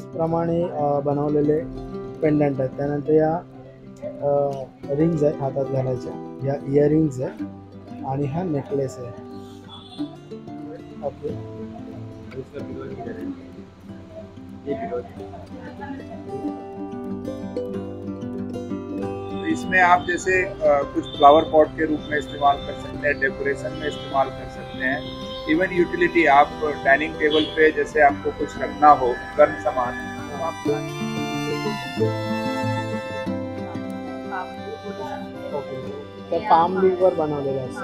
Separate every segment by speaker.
Speaker 1: प्रमाणे बनवलेले पेंडंट आहेत। त्यानंतर या रिंग्स आहेत हातात घालायच्या, या इयरिंग्स आहेत आणि हा नेकलेस आहे। ओके,
Speaker 2: इसमें आप जैसे कुछ फ्लावर पॉट के रूप में इस्तेमाल कर सकते हैं, डेकोरेशन में इस्तेमाल कर सकते हैं, इवन यूटिलिटी आप डाइनिंग टेबल पे जैसे आपको कुछ रखना हो गर्म सामान तो आप
Speaker 1: तर पाम लीफ वर बनवलेलं आहे।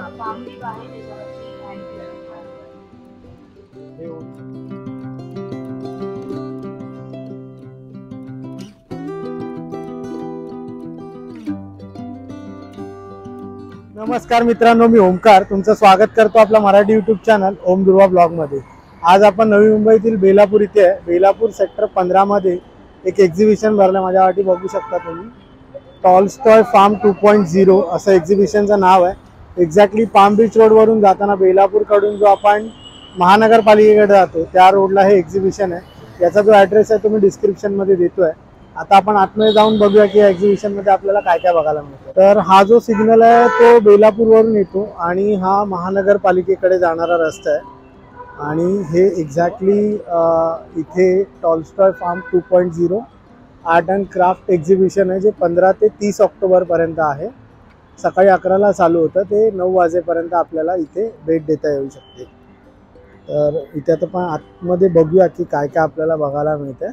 Speaker 1: नमस्कार मित्रांनो, मी ओमकार तुमचं स्वागत करतो आपला मराठी यूट्यूब चॅनल ओम दुर्वा ब्लॉगमध्ये। आज आपण नवी मुंबईतील बेलापूर इथे आहे। बेलापूर सेक्टर 15 मध्ये एक एक्झिबिशन भरलं, माझ्या वाटी बघू शकता तुम्ही। टॉलस्टॉय फार्म 2.0 असं एक्झिबिशनचं नाव आहे। एक्झॅक्टली पाम बीच रोडवरून जाताना बेलापूरकडून जो आपण महानगरपालिकेकडे जातो त्या रोडला हे एक्झिबिशन आहे। याचा जो ॲड्रेस आहे तो मी डिस्क्रिप्शनमध्ये देतोय। आता आपण आतमध्ये जाऊन बघूया की या एक्झिबिशनमध्ये आपल्याला काय काय बघायला मिळतं। तर हा जो सिग्नल आहे तो बेलापूरवरून येतो आणि हा महानगरपालिकेकडे जाणारा रस्ता आहे। आणि हे एक्झॅक्टली इथे Tolstoy farm 2.0 art and craft exhibition आहे, जे 15 ते 30 ऑक्टोबरपर्यंत आहे। सकाळी 11ला चालू होतं, ते 9 वाजेपर्यंत आपल्याला इथे भेट देता येऊ शकते। तर इथे आता पण आतमध्ये बघूया की काय काय आपल्याला बघायला मिळतं।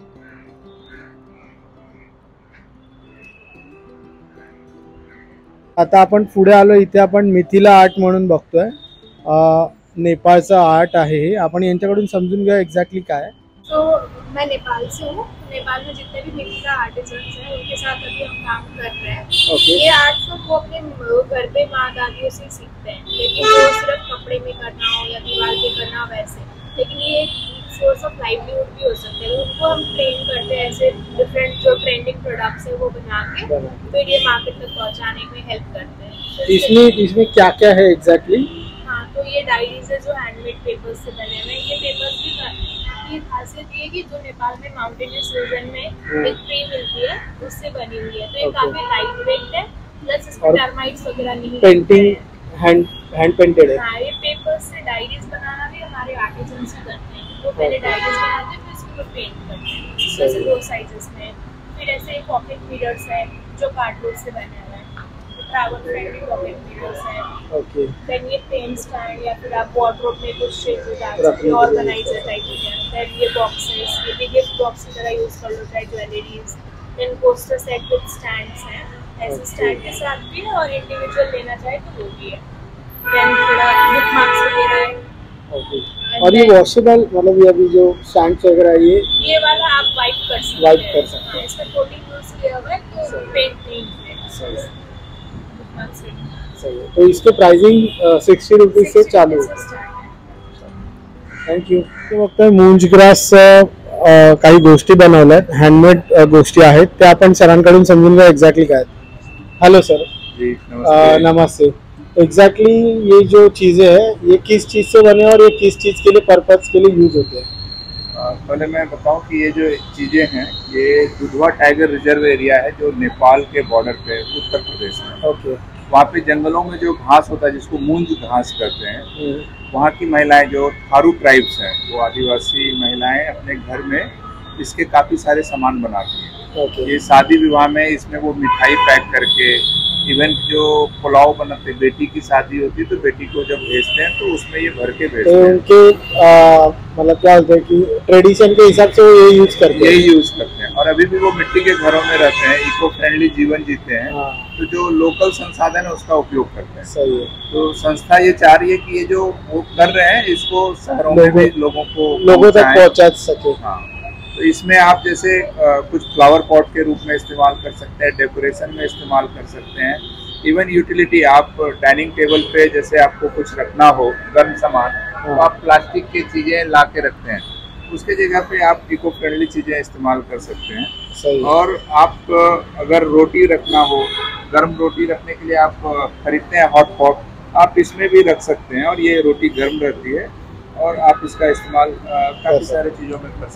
Speaker 1: आता आपण पुढे आलो, इथे आपण मिथिला आर्ट म्हणून बघतोय। नेपाळचं आर्ट आहे हे। आपण यांच्याकडून समजून घ्या एक्झॅक्टली काय आहे।
Speaker 3: तो मैं नेपाल से हूँ। नेपाल में जितने भी मिथिला आर्टिजन्स हैं उनके साथ अभी हम काम कर रहे हैं।
Speaker 1: Okay.
Speaker 3: ये आर्ट तो वो अपने घर पे माँ दादियों से सीखते हैं, लेकिन वो सिर्फ कपड़े में करना हो या दीवार पे करना वैसे, लेकिन ये एक सोर्स ऑफ लाइवलीहुड भी हो सकता है। उनको हम ट्रेन करते हैं ऐसे डिफरेंट जो ट्रेंडिंग प्रोडक्ट्स है वो बना के फिर ये मार्केट तक पहुँचाने में हेल्प करते हैं।
Speaker 1: इसमें क्या क्या है एग्जैक्टली?
Speaker 3: हाँ, तो ये डायरीज है जो हैंडमेड पेपर्स से बने हुए हैं। ये पेपर्स भी की खासियत ये कि जो नेपाल में माउंटेनियस रीजन में एक ट्री मिलती है उससे बनी हुई है, तो ये काफी लाइट वेट है, प्लस इसमें टर्माइट्स वगैरह नहीं
Speaker 1: पेंटिंग हैंड पेंटेड है।
Speaker 3: हाँ, ये पेपर्स से डायरीज बनाना भी हमारे आर्टिजन्स ही करते हैं। वो पहले डायरीज बनाते हैं फिर इसको पेंट करते हैं, जैसे 2 साइजेस में। फिर ऐसे पॉकेट मिरर्स है जो कार्डबोर्ड से बने हुए हैं, ट्रैवल फ्रेंडली पॉकेट मिरर्स है।
Speaker 1: ओके,
Speaker 3: देन ये पेन स्टैंड या फिर आप वार्डरोब में कुछ चीजें डाल सकते हो, ऑर्गेनाइजर टाइप हो गया। देन ये बॉक्सेस, ये भी गिफ्ट बॉक्स की तरह यूज कर लो, चाहे jewelleries. Then poster set with stands हैं, ऐसे स्टैंड के साथ भी है, और इंडिविजुअल लेना चाहे तो वो भी है। देन थोड़ा बुक मार्क्स वगैरह है।
Speaker 1: ओके, और ये वॉशेबल मतलब ये अभी जो स्टैंड्स वगैरह
Speaker 3: ये वाला आप वाइप कर सकते हैं। इसमें कोटिंग यूज किया हुआ है तो पेंट नहीं है।
Speaker 1: सही है। तो इसके प्राइसिंग 60 रुपीज से चालू है। थँक्यू। ते बघतोय मूंज ग्रास काही गोष्टी बनवल्यात, हँडमेड गोष्टी आहेत, त्या आपण सरांकडून समजून घ्या एक्झॅक्टली काय। Hello sir.
Speaker 2: जी नमस्ते।
Speaker 1: नमस्ते। एग्जैक्टली ये जो चीज़ें हैं ये किस चीज़ से बने और ये किस चीज़ के लिए पर्पज के लिए यूज होते हैं?
Speaker 2: पहले मैं बताऊं कि ये जो चीज़ें हैं ये दुधवा टाइगर रिजर्व एरिया है जो नेपाल के बॉर्डर पे उत्तर प्रदेश में।
Speaker 1: ओके।
Speaker 2: वहाँ पे जंगलों में जो घास होता है जिसको मूंज घास कहते हैं, वहाँ की महिलाएं जो थारू ट्राइब्स हैं वो आदिवासी महिलाएं अपने घर में इसके काफ़ी सारे सामान बनाती हैं।
Speaker 1: ओके।
Speaker 2: ये शादी विवाह में इसमें वो मिठाई पैक करके, इवन जो पुलाव बनाते, बेटी की शादी होती है तो बेटी को जब भेजते हैं तो उसमें ये भर के भेजते हैं।
Speaker 1: उनके मतलब क्या होता है कि ट्रेडिशन के हिसाब से वो ये यूज करते
Speaker 2: हैं और अभी भी वो मिट्टी के घरों में रहते हैं, इको फ्रेंडली जीवन जीते हैं। तो जो लोकल संसाधन है उसका उपयोग करते हैं।
Speaker 1: सही है। तो
Speaker 2: संस्था ये चाह रही है कि ये जो वो कर रहे हैं इसको शहरों में भी लोगों
Speaker 1: तक पहुँचा सके।
Speaker 2: हाँ, तो इसमें आप जैसे कुछ फ्लावर पॉट के रूप में इस्तेमाल कर सकते हैं, डेकोरेशन में इस्तेमाल कर सकते हैं, इवन यूटिलिटी आप डाइनिंग टेबल पे जैसे आपको कुछ रखना हो गर्म सामान तो आप प्लास्टिक की चीज़ें ला के रखते हैं, उसके जगह पे आप इको फ्रेंडली चीज़ें इस्तेमाल कर सकते हैं।
Speaker 1: सही। और
Speaker 2: आप अगर रोटी रखना हो, गर्म रोटी रखने के लिए आप खरीदते हैं हॉट पॉट, आप इसमें भी रख सकते हैं और ये रोटी गर्म रहती है और आप इसका इस्तेमाल काफ़ी सारी चीज़ों में कर सकते हैं।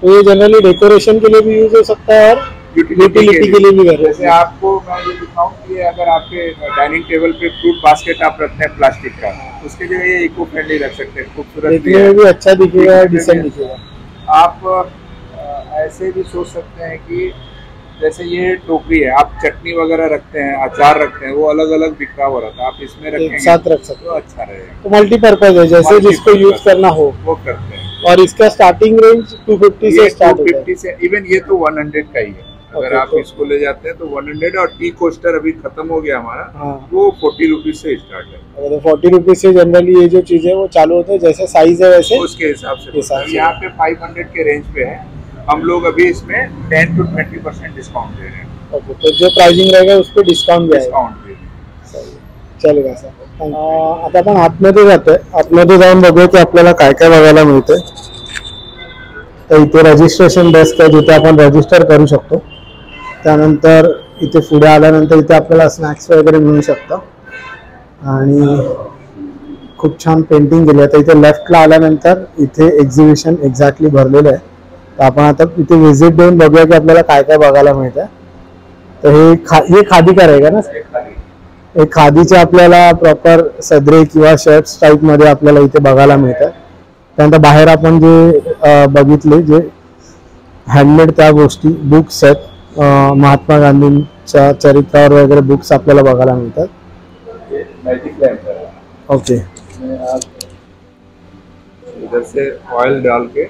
Speaker 1: तो ये जनरली डेकोरेशन के लिए भी यूज हो सकता है और यूटिलिटी के लिए भी कर
Speaker 2: जैसे आपको मैं ये दिखाऊं कि ये अगर आपके डाइनिंग टेबल पे फ्रूट बास्केट आप रखते हैं प्लास्टिक का, उसके लिए ये इको फ्रेंडली रख सकते हैं, खूबसूरत भी
Speaker 1: देखने
Speaker 2: है।
Speaker 1: में भी अच्छा दिखेगा और डिसेंट दिखेगा।
Speaker 2: आप ऐसे भी सोच सकते हैं कि जैसे ये टोकरी है, आप चटनी वगैरह रखते हैं, अचार रखते हैं, वो अलग अलग बिखरा हुआ रहता है, आप इसमें
Speaker 1: एक
Speaker 2: रखेंगे
Speaker 1: साथ रख सकते
Speaker 2: तो अच्छा रहेगा।
Speaker 1: तो मल्टीपर्पज है, जैसे जिसको यूज करना हो
Speaker 2: वो करते हैं।
Speaker 1: और इसका स्टार्टिंग रेंज 250 से
Speaker 2: ये
Speaker 1: स्टार्ट होता है।
Speaker 2: 250 से इवन ये तो 100 का ही है। अगर
Speaker 1: Okay,
Speaker 2: आप
Speaker 1: तो-
Speaker 2: इसको ले जाते हैं तो 100, और टी कोस्टर अभी खत्म हो गया हमारा,
Speaker 1: हाँ,
Speaker 2: वो 40 रुपीज से स्टार्ट है।
Speaker 1: तो 40 रुपीज से जनरली ये जो चीज़ है वो चालू होता है, जैसे साइज है वैसे
Speaker 2: उसके हिसाब से
Speaker 1: हिसाब से।
Speaker 2: यहाँ पे 500 के रेंज पे है। हम लोग अभी इसमें 10 to 20% डिस्काउंट दे रहे हैं।
Speaker 1: ओके, तो जो प्राइसिंग रहेगा उस पर डिस्काउंट भी आएगा।
Speaker 2: डिस्काउंट दे रहे हैं।
Speaker 1: चलेगा सर। आता आपण आतमध्ये जातोय, आतमध्ये जाऊन बघूया की आपल्याला काय काय बघायला मिळतंय। तर इथे रजिस्ट्रेशन डेस्क आहे जिथे आपण रजिस्टर करू शकतो। त्यानंतर इथे पुढे आल्यानंतर इथे आपल्याला स्नॅक्स वगैरे मिळू शकतं आणि खूप छान पेंटिंग केली आहे। तर इथे लेफ्टला आल्यानंतर इथे एक्झिबिशन एक्झॅक्टली भरलेलं आहे। तर आपण आता इथे व्हिजिट देऊन बघूया की आपल्याला काय काय बघायला मिळतं। तर हे खादी का रहेगा ना, हे खादीचे आपल्याला प्रॉपर सदरे किंवा शर्ट्स टाईपमध्ये आपल्याला इथे बघायला मिळतं। त्यानंतर बाहेर आपण जे बघितले जे हँडमेड त्या गोष्टी बुक्स आहेत, महात्मा गांधींच्या चरित्रावर वगैरे बुक्स आपल्याला बघायला मिळतात।
Speaker 2: मैजिक लैंप है,
Speaker 1: ओके,
Speaker 2: इसमें आप इधर से ऑयल डाल के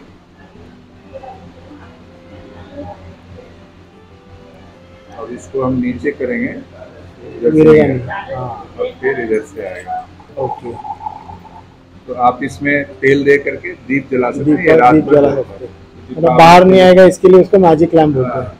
Speaker 2: और इसको हम नीचे करेंगे, इधर से
Speaker 1: गिरेगा
Speaker 2: नीचे,
Speaker 1: नहीं। हाँ,
Speaker 2: और फिर इधर से आएगा।
Speaker 1: ओके,
Speaker 2: तो आप इसमें तेल दे करके दीप जला सकते हैं। ये
Speaker 1: दीप
Speaker 2: रात
Speaker 1: दीप
Speaker 2: भर
Speaker 1: जला
Speaker 2: जलता
Speaker 1: सकते
Speaker 2: है।
Speaker 1: हैं। मतलब बाहर नहीं आएगा, इसके लिए उसको मैजिक लैम्प बोलते हैं।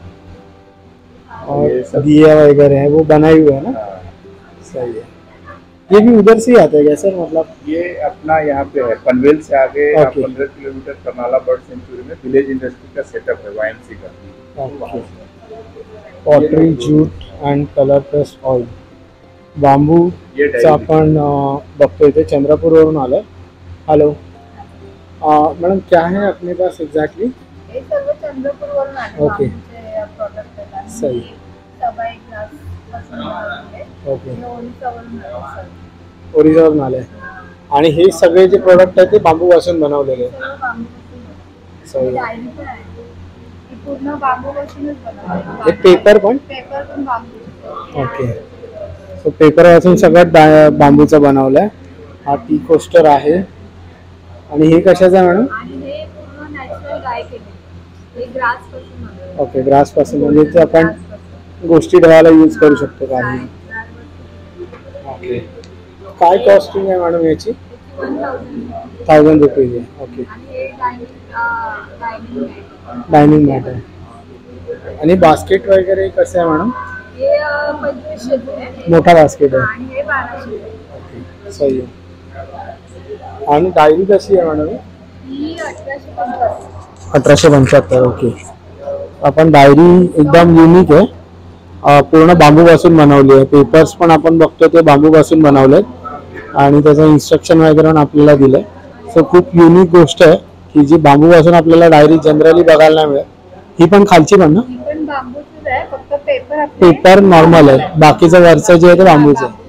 Speaker 1: और
Speaker 2: ये सब-
Speaker 1: दिया वगैरह है वो बनाई हुआ है ना,
Speaker 2: हाँ,
Speaker 1: सही है। ये भी उधर से ही आता है क्या सर, मतलब?
Speaker 2: ये अपना यहाँ पे है पनवेल से आगे आप
Speaker 1: okay.
Speaker 2: 15 kilometre Karnala bird sanctuary में विलेज इंडस्ट्री का सेटअप है, YMC का।
Speaker 1: Okay, pottery jute and colour press oil,
Speaker 2: ये
Speaker 1: बांबूचं आपण बघतो इथे चंद्रपूरवरून आलं। हॅलो मॅडम, क्या है अपने पास एग्जैक्टली?
Speaker 4: हे सर्व चंद्रपूरवरून आले
Speaker 1: ओके.
Speaker 4: बांबूचे प्रोडक्ट आहेत
Speaker 1: सही.
Speaker 4: आणि सबाई ग्लास पासून बनवलेले.
Speaker 1: ओके,
Speaker 4: हे ओरिसावरून आले सर्व.
Speaker 1: ओरिजिनल आले आणि हे सगळे जे प्रोडक्ट आहेत ते बांबूपासून बनवलेले आहेत।
Speaker 4: सर्व बांबूपासून बनवले.
Speaker 1: सही.
Speaker 4: डायरी पण आहे ही पूर्ण बांबूपासूनच
Speaker 1: हे
Speaker 4: बनवले.
Speaker 1: पेपर पण?
Speaker 4: पेपर पण बांबू.
Speaker 1: ओके, सो पेपर वाचून सगळं बांबूचं बनवलंय। हा टी कोस्टर आहे आणि हे कशाचं आहे मॅडम?
Speaker 4: आणि हे पूर्ण नॅचरल डाय केले. हे ग्रास पासून बनवले.
Speaker 1: ओके, ग्रास पासून, म्हणजे ते आपण
Speaker 4: ग्रास पासून.
Speaker 1: गोष्टी ठेवायला यूज करू शकतो काही।
Speaker 4: ड्राय-
Speaker 1: ओके, काय कॉस्टिंग आहे मॅडम याची?
Speaker 4: 1000.
Speaker 1: 1000 रुपीज आहे। ओके,
Speaker 4: आणि हे डायनिंग आहे.
Speaker 1: डायनिंग मॅट आहे आणि बास्केट वगैरे कसं आहे मॅडम?
Speaker 4: हे 2500 आहे
Speaker 1: मोठा बास्केट आहे।
Speaker 4: आणि हे 1200 आहे.
Speaker 1: ओके, सही आहे। आणि डायरी कशी आहे मॅडम?
Speaker 4: ही 1875.
Speaker 1: 1875। ओके, आपण डायरी एकदम युनिक आहे, पूर्ण बांबूपासून बनवली आहे। पेपर्स पण आपण बघतो ते बांबूपासून बनवले आणि त्याचं इन्स्ट्रक्शन वगैरे पण आपल्याला दिलंय। सो खूप युनिक गोष्ट आहे की जी बांबूपासून आपल्याला डायरी जनरली बघायला नाही मिळत। ही पण खालची पण ना?
Speaker 4: ही पण बांबूचीच आहे, फक्त पेपर आपले
Speaker 1: पेपर नॉर्मल आहे, बाकीचं वरचं जे आहे ते बांबूचं आहे।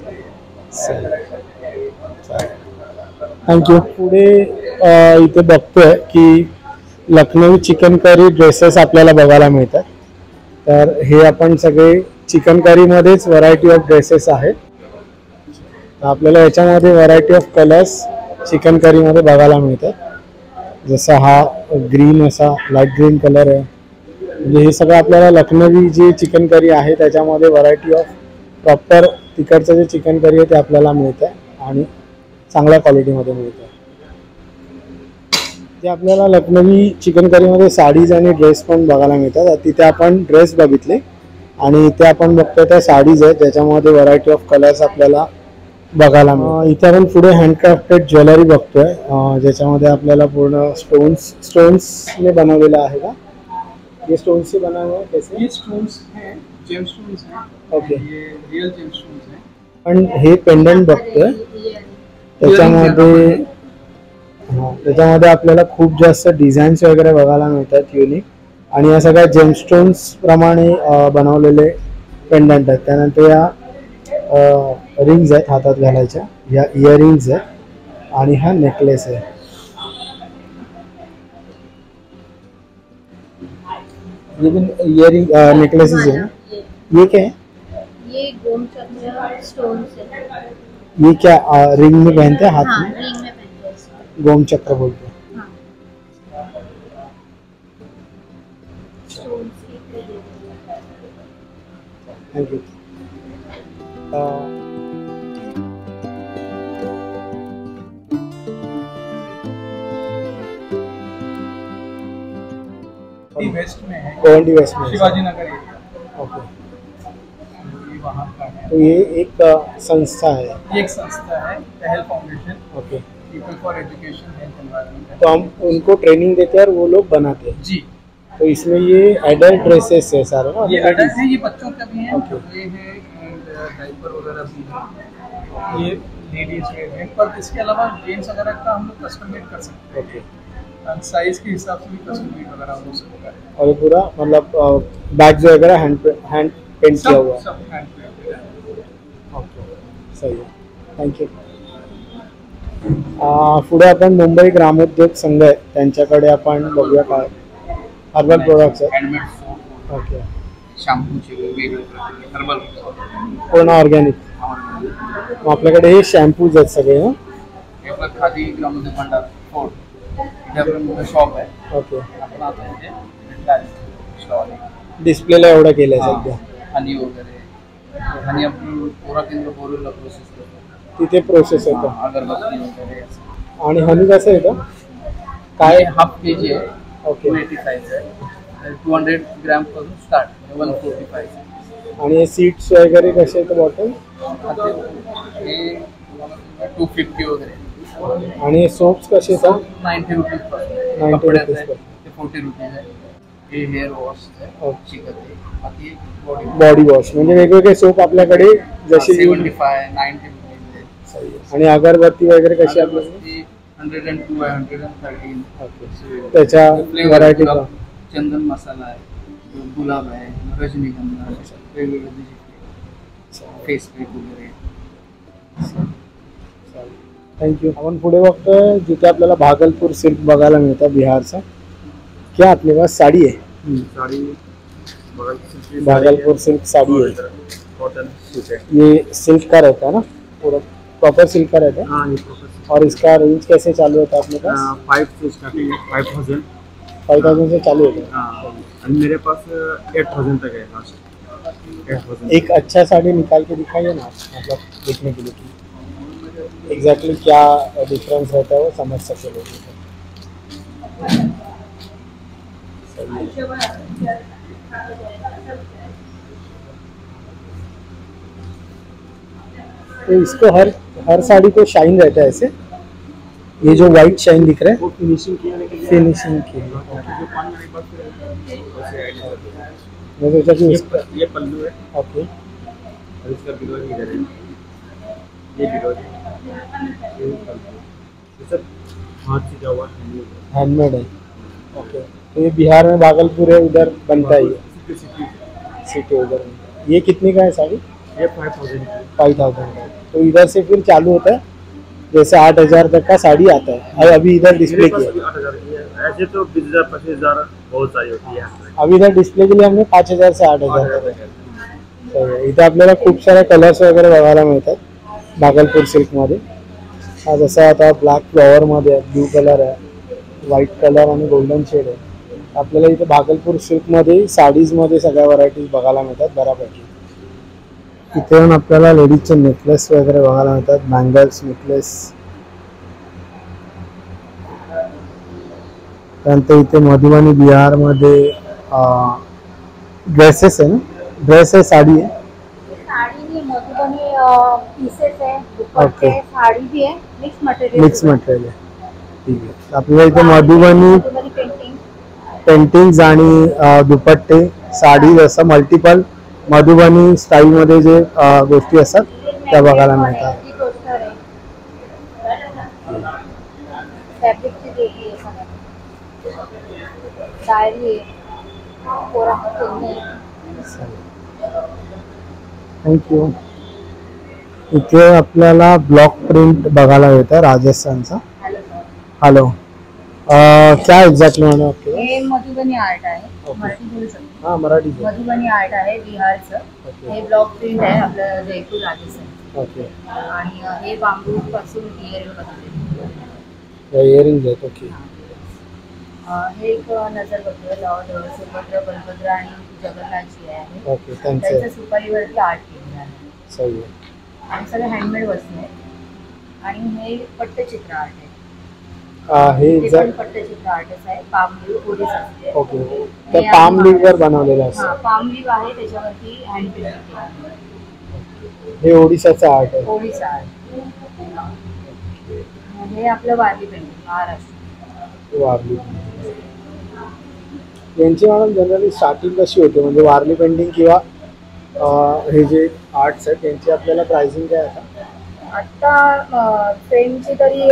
Speaker 1: थँक्यू। पुढे इथे बघतोय की लखनवी चिकन करी ड्रेसेस आपल्याला बघायला मिळतात। तर हे आपण सगळे चिकन करीमध्येच व्हरायटी ऑफ ड्रेसेस आहेत। तर आपल्याला याच्यामध्ये व्हरायटी ऑफ कलर्स चिकन करीमध्ये बघायला मिळतात। जसा हा ग्रीन असा लाईट ग्रीन कलर आहे, म्हणजे हे सगळं आपल्याला लखनवी जी चिकन करी आहे त्याच्यामध्ये व्हरायटी ऑफ प्रॉपर तिकडचं जे चिकन करी आहे ते आपल्याला मिळतं आणि चांगल्या क्वालिटीमध्ये मिळतं। जे आपल्याला लखनवी चिकन करीमध्ये साडीज आणि ड्रेस पण बघायला मिळतात। तिथे आपण ड्रेस बघितले आणि इथे आपण बघतोय त्या साडीज आहेत ज्याच्यामध्ये व्हरायटी ऑफ कलर्स आपल्याला बघायला मिळतात। इथे आपण पुढे हँडक्राफ्टेड ज्वेलरी बघतोय, ज्याच्यामध्ये आपल्याला पूर्ण स्टोन्सने बनवलेलं आहे का? ये स्टोन्स से बना हुआ है कैसे?
Speaker 5: ये स्टोन्स हैं, जेम स्टोन्स हैं।
Speaker 1: ओके,
Speaker 5: ये रियल जेम स्टोन्स हैं।
Speaker 1: पण हे पेंडंट बघतोय त्याच्यामध्ये हा, त्याच्यामध्ये आपल्याला खूप जास्त डिझाईन्स वगैरे बघायला मिळतात युनिक. आणि या सगळ्या जेमस्टोन्स प्रमाणे बनवलेले पेंडंट आहेत. त्यानंतर या रिंग्स आहेत हातात घालायच्या, या इयरिंग्स आहेत आणि हा नेकलेस आहे. ये भी इयरिंग नेकलेसेस है ना? ये क्या है?
Speaker 4: ये गोमचक्र स्टोन्स है।
Speaker 1: ये क्या रिंग में पहनते हैं हाथ
Speaker 4: हाँ,
Speaker 1: में?
Speaker 4: रिंग में पहनते हैं इसको।
Speaker 1: गोम चक्र बोलते हैं।
Speaker 4: हाँ। स्टोन्स की क्रेडिट।
Speaker 1: Thank you.
Speaker 5: वेस्ट में है,
Speaker 1: गोल्डी वेस्ट में
Speaker 5: शिवाजी नगर एरिया।
Speaker 1: ओके.
Speaker 5: ये वहाँ का है।
Speaker 1: तो ये एक संस्था है.
Speaker 5: ये एक संस्था है, Pahal foundation,
Speaker 1: okay.
Speaker 5: People for education health environment.
Speaker 1: तो हम उनको ट्रेनिंग देते हैं और वो लोग बनाते हैं.
Speaker 5: जी,
Speaker 1: तो इसमें ये एडल्ट ड्रेसेस है सारे ना?
Speaker 5: ये अडल्ट है, ये बच्चों का भी है,
Speaker 1: Okay.
Speaker 5: ये है डायपर वगैरह भी है, ये लेडीज वेयर है। पर इसके अलावा जेंट्स वगैरह का हम लोग कस्टम मेड कर सकते
Speaker 1: ओके.
Speaker 5: हैं, साइज के हिसाब से भी कस्टम मेड वगैरह हो सकता है।
Speaker 1: और ये पूरा मतलब बैग्स वगैरह हैंड पेंट किया हुआ है.
Speaker 5: सब हैंड है।
Speaker 1: ओके, सही आहे. थँक्यू. पुढे आपण मुंबई ग्रामोद्योग संघ आहे त्यांच्याकडे आपण बघूया काय हर्बल प्रोडक्ट्स आहेत.
Speaker 5: Handmade soap,
Speaker 1: okay.
Speaker 5: शॅम्पूचे वेगवेगळे हर्बल
Speaker 1: पूर्ण ऑर्गॅनिक. मग आपल्याकडे हे शॅम्पूज आहेत सगळे ना?
Speaker 5: हे आपलं खादी ग्रामोद्योग भंडार फोर्ट, इथे आपलं शॉप आहे.
Speaker 1: ओके.
Speaker 5: आपण आता इथे स्टॉल आहे,
Speaker 1: डिस्प्लेला एवढं केलंय सध्या.
Speaker 5: हनी वगैरे, हनी आपण पोरा केंद्र बोलूला प्रोसेस करतो,
Speaker 1: तिथे प्रोसेस होतं.
Speaker 5: अगरबत्ती वगैरे असं.
Speaker 1: आणि हनी कसं येतं काय?
Speaker 5: हे हाफ के जी आहे,
Speaker 1: ओके.
Speaker 5: 285 आहे, 200 ग्रॅम पासून स्टार्ट, 145 आहे.
Speaker 1: आणि हे सीट्स वगैरे कसे येतं बॉटल?
Speaker 5: हे 250 वगैरे.
Speaker 1: आणि हे सोप्स कसे येतात?
Speaker 5: 90 रुपीज पासून
Speaker 1: 90
Speaker 5: कपड्याचं आहे,
Speaker 1: रुपीज.
Speaker 5: ते 40 रुपीज आहे. हे हेअर वॉश आहे,
Speaker 1: ओके.
Speaker 5: चिकट आहे. बाकी बॉडी
Speaker 1: बॉडी वॉश म्हणजे वेगवेगळे सोप आपल्याकडे जसे
Speaker 5: 75 90 रुपीज आहे.
Speaker 1: आणि अगरबत्ती वगैरे कशी आपल्याकडे?
Speaker 5: अगरबत्ती 102 आहे, 113.
Speaker 1: ओके. त्याच्या
Speaker 5: Flavor
Speaker 1: व्हरायटी
Speaker 5: गुलाब, चंदन मसाला आहे, गुलाब आहे, रजनीगंधा, वेगवेगळे फेस पॅक वगैरे.
Speaker 1: थँक्यू. आपण पुढे बघतोय जिथे आपल्याला भागलपूर सिल्क बघायला मिळतं बिहारचा. क्या आपले पास साड़ी है?
Speaker 2: साड़ी
Speaker 1: भागलपुर सिल्क साड़ी है.
Speaker 2: कॉटन सूट है।
Speaker 1: ये सिल्क का रहता है ना? पूरा प्रॉपर सिल्क का रहता है.
Speaker 2: हाँ, ये प्रोफेसर
Speaker 1: और इसका रेंज कैसे चालू होता है अपने पास?
Speaker 2: 5 से स्टार्टिंग 5000।
Speaker 1: 5000 से चालू होता है.
Speaker 2: हाँ, और मेरे पास 8000 तक है लास्ट। 8000
Speaker 1: एक अच्छा साड़ी निकाल के दिखाइए ना, मतलब देखने के लिए कि एग्जैक्टली क्या डिफरेंस रहता है वो समझ सके लोग. तो इसको हर साड़ी को शाइन रहता है ऐसे. ये जो वाइट शाइन दिख रहा है
Speaker 2: वो फिनिशिंग किया, लेकिन
Speaker 1: फिनिशिंग की.
Speaker 2: जो पानी वाली बात है, वैसे ऐड कर दो।
Speaker 1: मैं सोचा कि इसका.
Speaker 2: ये पल्लू है
Speaker 1: ओके.
Speaker 2: और इसका बिलोज इधर है, ये बिलोज है, ये पल्लू। ये सब हाथ से हुआ है,
Speaker 1: हैंडमेड है. ओके. तो ये बिहार में भागलपुर है, उधर बनता है ये सिटी उधर. ये कितने का है साड़ी?
Speaker 2: ये 5000 की।
Speaker 1: 5000 का. तो इधर से फिर चालू होता है जैसे 8000 तक का साड़ी आता है. और अभी इधर डिस्प्ले
Speaker 2: मेरे पास
Speaker 1: किया
Speaker 2: भी 8000 की है, ऐसे तो 20000 25000 बहुत सारी होती है।
Speaker 1: अभी इधर डिस्प्ले के लिए हमने 5000 से 8000 तक है. सही आहे. इथे आपल्याला खूप सारे कलर्स वगैरे बघायला मिळतात भागलपूर सिल्कमध्ये. हा जसा आता ब्लॅक फ्लॉवरमध्ये आहे, ब्लू कलर आहे, व्हाईट कलर आणि गोल्डन शेड आहे. आपल्याला इथे भागलपूर सिल्कमध्ये साडीजमध्ये सगळ्या व्हरायटीज बघायला मिळतात बऱ्यापैकी. इथे पण आपल्याला लेडीजचे नेकलेस वगैरे बघायला मिळतात, बँगल्स, नेकलेस. त्यानंतर इथे मधुबनी बिहारमध्ये ड्रेसेस आहे ना? ड्रेस है, साड़ी है?
Speaker 4: साड़ी नहीं, मधुबनी पीसेस है, दुपट्टे
Speaker 1: Okay.
Speaker 4: है, साड़ी भी है, मिक्स मटेरियल.
Speaker 1: मिक्स मटेरियल आहे. ठीक आहे. आपल्याला इथे मधुबनी
Speaker 4: मधुबनी पेंटिंग.
Speaker 1: पेंटिंग्स आणि दुपट्टे, साडी जसं मल्टिपल मधुबनी स्टाईलमध्ये जे गोष्टी असतात त्या बघायला मिळतात.
Speaker 4: फैब्रिक डायरी पोरा पेन
Speaker 1: थँक्यू. इथे आपल्याला ब्लॉक प्रिंट बघायला मिळतं राजस्थानचा. हॅलो, क्या एक्झॅक्टली मैंने आपके
Speaker 4: हे मधुबनी आर्ट आहे.
Speaker 1: Okay.
Speaker 4: मराठी बोलू शकतो.
Speaker 1: हां मराठी.
Speaker 4: मधुबनी आर्ट आहे बिहारचं.
Speaker 1: ओके
Speaker 4: हे ब्लॉक प्रिंट आहे आपलं जयपूर राजस्थान.
Speaker 1: ओके.
Speaker 4: आणि हे बांबू पासून इयरिंग बनवलेले.
Speaker 1: इयरिंग्स आहेत. ओके.
Speaker 4: हे एक नजर बघतोय लॉर्ड सुभद्रा बलभद्र आणि जगन्नाथजी आहे.
Speaker 1: ओके त्यांचं
Speaker 4: त्याच्या सुपारीवरती आर्ट केलेलं आहे.
Speaker 1: सही आहे.
Speaker 4: आणि सगळे हँडमेड वस्तू आहेत. आणि हे पट्टचित्र आर्ट आहे.
Speaker 1: हे
Speaker 4: ते पण
Speaker 1: एक्झॅक्ट.
Speaker 4: पट्टचित्र आर्टिस्ट आहे. Palm leaf Orissa.
Speaker 1: ओके. त्या पाम लीव्हवर बनवलेलं
Speaker 4: हा
Speaker 1: असतं.
Speaker 4: पाम लीव आहे त्याच्यावरती हँड पेंटिंग
Speaker 1: हे ओडिसाचं आर्ट आहे.
Speaker 4: ओडिसा आर्ट. हे आपलं वारली पेंटिंग महाराष्ट्र.
Speaker 1: वारली. यांची मॅडम जनरली स्टार्टिंग कशी होते, म्हणजे वारली पेंटिंग किंवा हे जे आर्ट्स आहेत त्यांची आपल्याला प्राइसिंग काय आहे?
Speaker 4: आता फ्रेमची तरी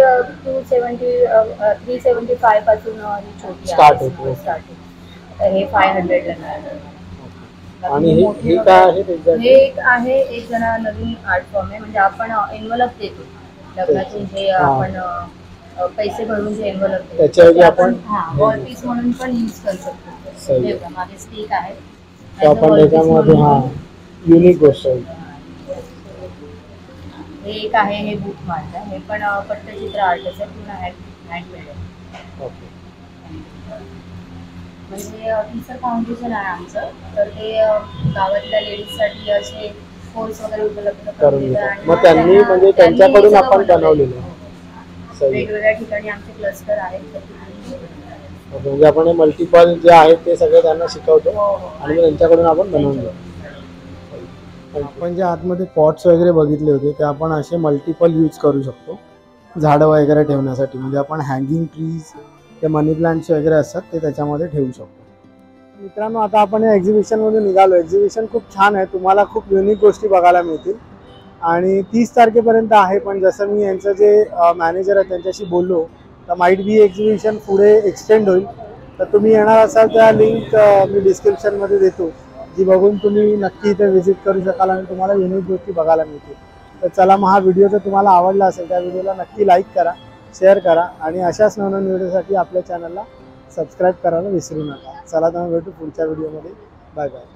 Speaker 4: 375 पासून ही छोटी
Speaker 1: Start होते.
Speaker 4: स्टार्टिंग. तर हे 500 ला मिळालं.
Speaker 1: आणि हे काय आहे
Speaker 4: हे
Speaker 1: एक्झॅक्टली?
Speaker 4: एक आहे एक जण नवीन आर्ट फॉर्म आहे. म्हणजे आपण एन्व्हलप देतो लग्नातून जे आपण पैसे भरून जे एन्व्हलप देतो
Speaker 1: त्याच्याऐवजी
Speaker 4: ते
Speaker 1: आपण
Speaker 4: वॉल पीस म्हणून पण यूज करू शकतो.
Speaker 1: सही.
Speaker 4: हे बघा, मागे स्टिक आहे.
Speaker 1: तर आपण त्याच्यामध्ये हां युनिक गोष्ट आहे.
Speaker 4: हे एक आहे हे बूट मारलं. हे पण पट्टचित्र आर्टिस्ट आहे. पूर्ण हँडमेड आहे.
Speaker 1: ओके.
Speaker 4: म्हणजे टीचर फाउंडेशन आहे आमचं. तर ते गावातल्या लेडीजसाठी असे कोर्स वगैरे उपलब्ध
Speaker 1: करून
Speaker 4: देतं.
Speaker 1: देतात.
Speaker 4: आणि
Speaker 1: मग त्यांनी म्हणजे
Speaker 4: त्यांनी
Speaker 1: त्यांच्याकडून
Speaker 4: सगळं
Speaker 1: आपण
Speaker 4: बनवलेलं
Speaker 1: बनवलेलं
Speaker 4: आहे.
Speaker 1: आहे. सही.
Speaker 4: वेगवेगळ्या ठिकाणी आमचे क्लस्टर आहेत. तर तिथे
Speaker 1: ओके. म्हणजे आपण हे मल्टिपल जे आहेत ते सगळे त्यांना शिकवतो
Speaker 4: हो.
Speaker 1: आणि मग त्यांच्याकडून आपण बनवून घेतो. आपण जे आतमध्ये पॉट्स वगैरे बघितले होते ते आपण असे मल्टिपल यूज करू शकतो झाडं वगैरे ठेवण्यासाठी. म्हणजे आपण हँगिंग ट्रीज ते मनी प्लांट्स वगैरे असतात ते त्याच्यामध्ये ठेवू शकतो. मित्रांनो, आता आपण या एक्झिबिशनमधून निघालो. एक्झिबिशन खूप छान आहे. तुम्हाला खूप युनिक गोष्टी बघायला मिळतील आणि 30 तारखेपर्यंत आहे. पण जसं मी यांचं जे मॅनेजर आहे त्यांच्याशी बोललो तर माईट बी एक्झिबिशन पुढे एक्सटेंड होईल. तर तुम्ही येणार असाल त्या लिंक मी डिस्क्रिप्शनमध्ये देतो, जी बघून तुम्ही नक्की इथे व्हिजिट करू शकाल आणि तुम्हाला युनिक गोष्टी बघायला मिळतील. तर चला, मग हा व्हिडिओ जर तुम्हाला आवडला असेल त्या व्हिडिओला नक्की लाईक करा, शेअर करा आणि अशाच नवनवीन व्हिडिओसाठी आपल्या चॅनलला सबस्क्राईब करायला विसरू नका. चला, तर भेटू पुढच्या व्हिडिओमध्ये. Bye bye.